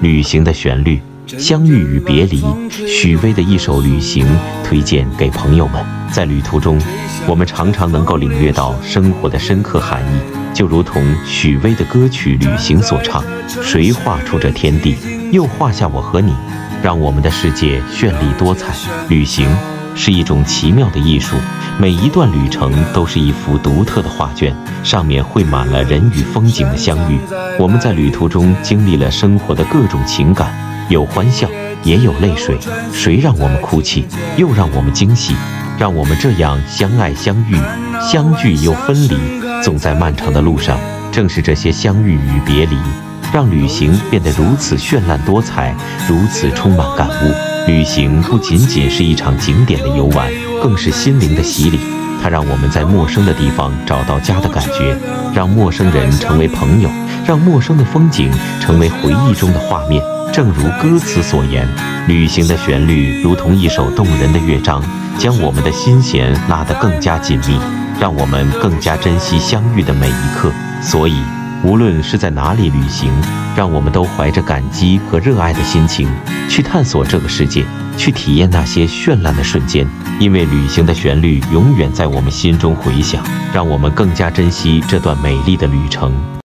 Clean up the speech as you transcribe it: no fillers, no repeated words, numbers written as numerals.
旅行的旋律，相遇与别离，许巍的一首《旅行》推荐给朋友们。在旅途中，我们常常能够领略到生活的深刻含义，就如同许巍的歌曲《旅行》所唱：谁画出这天地，又画下我和你，让我们的世界绚丽多彩。旅行是一种奇妙的艺术，每一段旅程都是一幅独特的画卷，上面绘满了人与风景的相遇。我们在旅途中经历了生活的各种情感，有欢笑，也有泪水。谁让我们哭泣，又让我们惊喜，让我们这样相爱相遇，相聚又分离。总在漫长的路上，正是这些相遇与别离，让旅行变得如此绚烂多彩，如此充满感悟。旅行不仅仅是一场景点的游玩，更是心灵的洗礼。它让我们在陌生的地方找到家的感觉，让陌生人成为朋友，让陌生的风景成为回忆中的画面。正如歌词所言，旅行的旋律如同一首动人的乐章，将我们的心弦拉得更加紧密，让我们更加珍惜相遇的每一刻。所以无论是在哪里旅行，让我们都怀着感激和热爱的心情去探索这个世界，去体验那些绚烂的瞬间。因为旅行的旋律永远在我们心中回响，让我们更加珍惜这段美丽的旅程。